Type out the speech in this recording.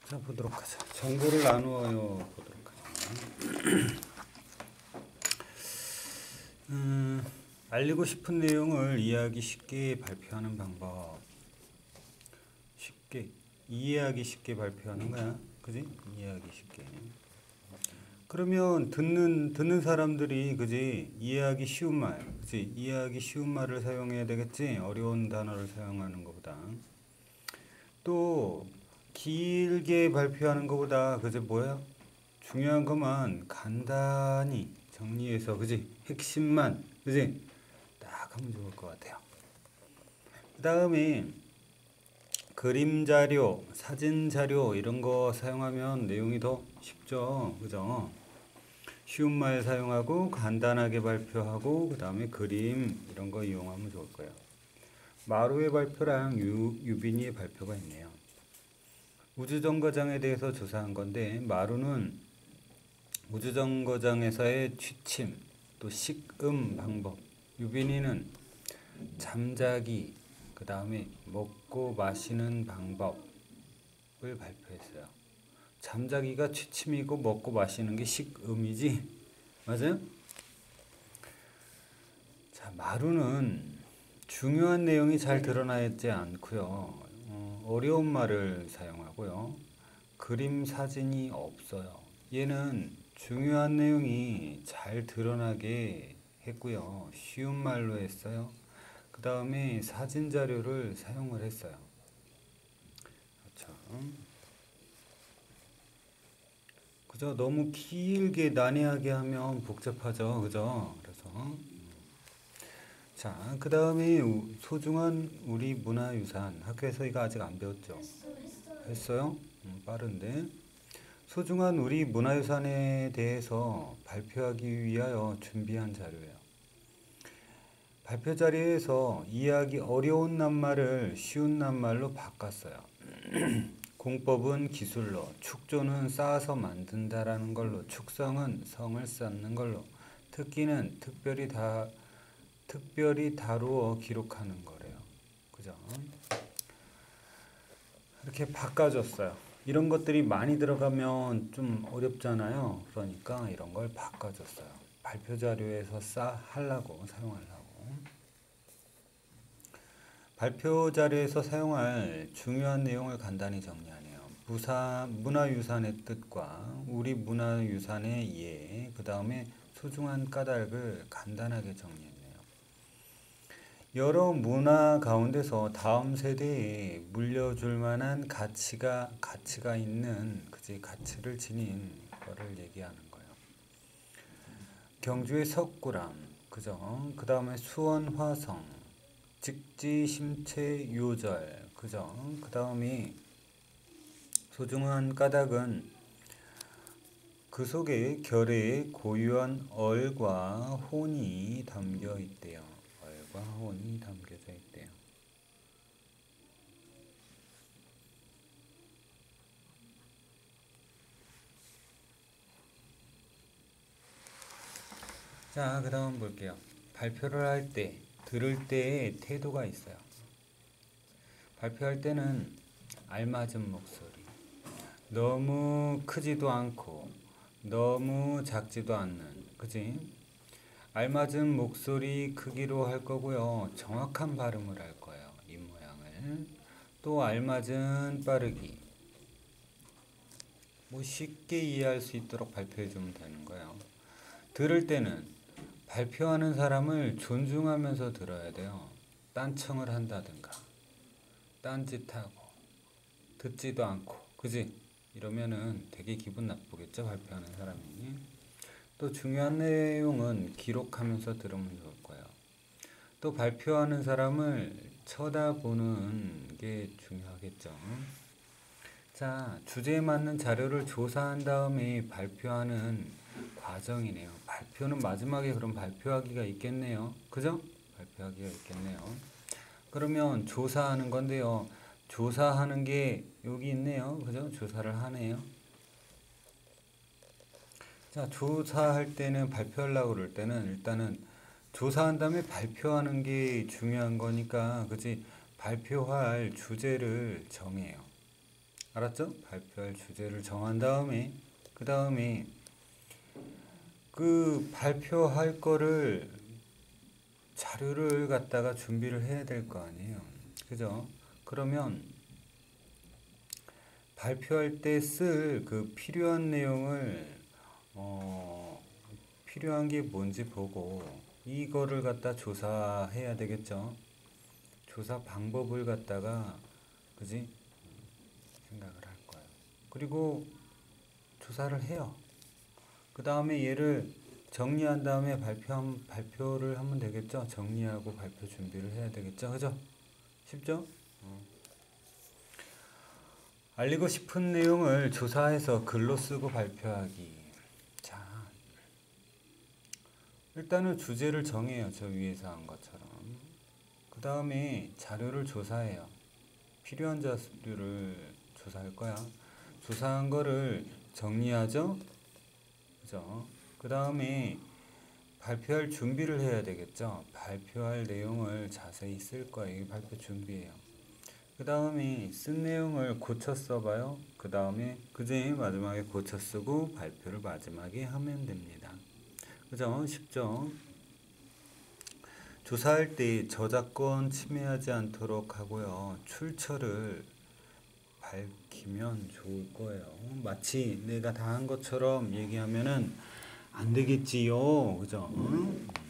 자, 보도록 하자. 정보를 나누어요. 보도록 하자. 알리고 싶은 내용을 이해하기 쉽게 발표하는 방법. 쉽게 이해하기 쉽게 발표하는 거야. 그지? 이해하기 쉽게. 그러면 듣는 사람들이 그지? 이해하기 쉬운 말. 그지? 이해하기 쉬운 말을 사용해야 되겠지? 어려운 단어를 사용하는 것보다. 또 길게 발표하는 것보다 그제 뭐야? 중요한 것만 간단히 정리해서 그지? 핵심만 그지? 딱 하면 좋을 것 같아요. 그 다음에 그림 자료, 사진 자료 이런 거 사용하면 내용이 더 쉽죠. 그죠? 쉬운 말 사용하고 간단하게 발표하고 그 다음에 그림 이런 거 이용하면 좋을 거예요. 마루의 발표랑 유빈이의 발표가 있네요. 우주정거장에 대해서 조사한 건데 마루는 우주정거장에서의 취침, 또 식음 방법, 유빈이는 잠자기, 그 다음에 먹고 마시는 방법을 발표했어요. 잠자기가 취침이고 먹고 마시는 게 식음이지? 맞아요? 자, 마루는 중요한 내용이 잘 드러나 있지 않고요. 어려운 말을 사용하고요. 그림 사진이 없어요. 얘는 중요한 내용이 잘 드러나게 했고요. 쉬운 말로 했어요. 그 다음에 사진 자료를 사용을 했어요. 그렇죠. 그죠? 너무 길게 난해하게 하면 복잡하죠. 그죠? 그래서 자, 그 다음에 소중한 우리 문화유산. 학교에서 이거 아직 안 배웠죠? 했어요? 빠른데. 소중한 우리 문화유산에 대해서 발표하기 위하여 준비한 자료예요. 발표 자리에서 이해하기 어려운 낱말을 쉬운 낱말로 바꿨어요. 공법은 기술로, 축조는 쌓아서 만든다라는 걸로, 축성은 성을 쌓는 걸로, 특기는 특별히 다루어 기록하는 거래요. 그죠? 이렇게 바꿔줬어요. 이런 것들이 많이 들어가면 좀 어렵잖아요. 그러니까 이런 걸 바꿔줬어요. 발표 자료에서 사용하려고. 발표 자료에서 사용할 중요한 내용을 간단히 정리하네요. 문화유산의 뜻과 우리 문화유산의 이해, 그 다음에 소중한 까닭을 간단하게 정리했네요. 여러 문화 가운데서 다음 세대에 물려줄 만한 가치가 있는 가치를 지닌 거를 얘기하는 거예요. 경주의 석굴암, 그죠? 그 다음에 수원 화성, 직지 심체 요절, 그죠? 그 다음에 소중한 까닭은 그 속에 결의 고유한 얼과 혼이 담겨 있대요. 얼과 혼이 담겨져 있대요. 자, 그 다음 볼게요. 발표를 할 때, 들을 때의 태도가 있어요. 발표할 때는 알맞은 목소리. 너무 크지도 않고, 너무 작지도 않는, 그지? 알맞은 목소리 크기로 할 거고요. 정확한 발음을 할 거예요. 입 모양을. 또 알맞은 빠르기. 뭐 쉽게 이해할 수 있도록 발표해 주면 되는 거예요. 들을 때는 발표하는 사람을 존중하면서 들어야 돼요. 딴청을 한다든가 딴짓하고 듣지도 않고 그지? 이러면은 되게 기분 나쁘겠죠. 발표하는 사람이. 또 중요한 내용은 기록하면서 들으면 좋을 거예요. 또 발표하는 사람을 쳐다보는 게 중요하겠죠. 자, 주제에 맞는 자료를 조사한 다음에 발표하는 과정이네요. 발표는 마지막에 그럼 발표하기가 있겠네요. 그죠? 발표하기가 있겠네요. 그러면 조사하는 건데요. 조사하는 게 여기 있네요. 그죠? 조사를 하네요. 자, 조사할 때는 발표하려고 그럴 때는 일단은 조사한 다음에 발표하는 게 중요한 거니까, 그치? 발표할 주제를 정해요. 알았죠? 발표할 주제를 정한 다음에 그 다음에 그 발표할 거를 자료를 갖다가 준비를 해야 될 거 아니에요. 그죠? 그러면 발표할 때 쓸 그 필요한 내용을 필요한 게 뭔지 보고 이거를 갖다 조사해야 되겠죠. 조사 방법을 갖다가 그지? 생각을 할 거예요. 그리고 조사를 해요. 그 다음에 얘를 정리한 다음에 발표를 하면 되겠죠. 정리하고 발표 준비를 해야 되겠죠. 그죠? 쉽죠? 알리고 싶은 내용을 조사해서 글로 쓰고 발표하기. 자, 일단은 주제를 정해요. 저 위에서 한 것처럼. 그 다음에 자료를 조사해요. 필요한 자료를 조사할 거야. 조사한 거를 정리하죠. 그죠? 그 다음에 발표할 준비를 해야 되겠죠. 발표할 내용을 자세히 쓸 거예요. 이게 발표 준비예요. 그 다음에 쓴 내용을 고쳐 써봐요. 그 다음에 그제 마지막에 고쳐 쓰고 발표를 마지막에 하면 됩니다. 그죠? 쉽죠? 조사할 때 저작권 침해하지 않도록 하고요. 출처를 밝히면 좋을 거예요. 마치 내가 다 한 것처럼 얘기하면은 안 되겠지요. 그죠? 응?